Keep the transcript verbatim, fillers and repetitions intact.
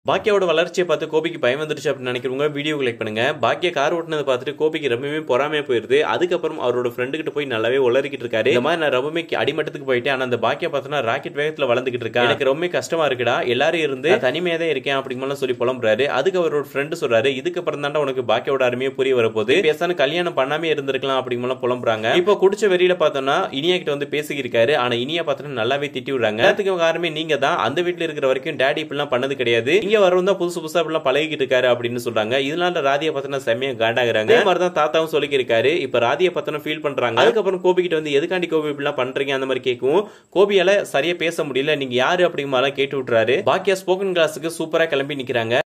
பாக்கியாவோட வளர்ச்சியை பார்த்து கோபிக்கு பயம் வந்துருச்சு அப்படின்னு நினைக்கிறவங்க வீடியோ லைக் பண்ணுங்க. பாக்கியா கார் ஓட்டுனதை பார்த்துட்டு கோபிக்கு ரொம்பவே பொறாமையா போயிருது. அதுக்கப்புறம் அவரோட ஃப்ரெண்டு கிட்ட போய் நல்லாவே உளறிக்கிட்டு இருக்காரு. இந்த மாதிரி நான் ரொம்பவே அடிமட்டத்துக்கு போயிட்டேன். ஆனா அந்த பாக்கியா பார்த்தோன்னா ராக்கெட் வேகத்துல வளர்ந்துகிட்டு இருக்கா. எனக்கு ரொம்ப கஷ்டமா இருக்குடா, எல்லாரும் இருந்து தனிமையா தான் இருக்கேன் அப்படிங்கலாம் சொல்லி புலம்புறாரு. அதுக்கு அவரோட ஃப்ரெண்டு சொல்றாரு, இதுக்கு அப்புறம் தாண்டா உனக்கு பாக்கியோட அருமையை புரிய வரப்போகுது, பேசான கல்யாணம் பண்ணாமே இருந்திருக்கலாம் அப்படிங்கலாம் புலம்புறாங்க. இப்போ குடிச்ச வெறியில பார்த்தோம்னா இனியா கிட்ட வந்து பேசிக்கிருக்காரு. ஆனா இனியா பார்த்தோன்னா நல்லாவே திட்டி விடுறாங்க. அதுக்கு காரணமே நீங்க தான், அந்த வீட்டுல இருக்கிற வரைக்கும் டேடி இப்படிலாம் பண்ணது கிடையாது, இங்க வரவும் தான் புதுசு புதுசா இப்படிலாம் பழகிட்டு இருக்காரு அப்படின்னு சொல்றாங்க. இதனால ராதியா பார்த்தோன்னா செம்மையா காண்டாகிறாங்க. அதே மாதிரி தான் தாத்தாவும் சொல்லிக்க இருக்காரு. இப்ப ராதியா பார்த்தோன்னா ஃபீல் பண்றாங்க. அதுக்கப்புறம் கோபி கிட்ட வந்து எதுக்காண்டி கோபி இப்படிலாம் பண்றீங்க அந்த மாதிரி கேட்கும். கோபியால சரியா பேச முடியல, நீங்க யாரு அப்படிங்கலாம் கேட்டு விட்டுறாரு. பாக்கியா ஸ்போக்கன் கிளாஸுக்கு சூப்பரா கிளம்பி நிக்கிறாங்க.